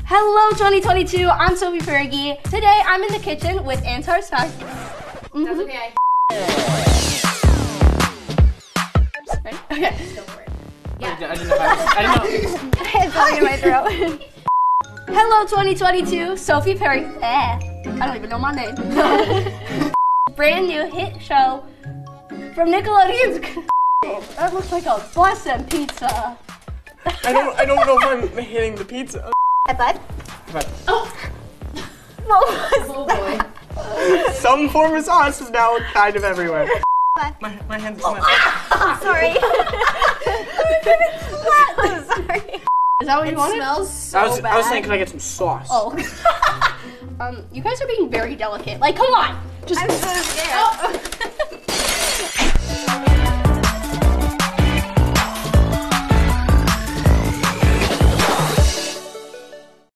Hello 2022, I'm Sophie Fergi. Today I'm in the kitchen with Anton Starkman. That's okay. Okay. Go for it. Yeah. I didn't know. It's all in my throat. Hello 2022, Sophie Fergi. I don't even know my name. Brand new hit show from Nickelodeon's. That looks like a blessed pizza. I don't know if I'm hitting the pizza. Hey, bud. But Oh. What was Oh that? boy. some form of sauce is now kind of everywhere. Bud. My hands are Sorry. I'm sorry. Is that what you wanted? It smells so bad. I was saying, can I get some sauce? Oh. You guys are being very delicate. Like, come on. Just. I'm so scared.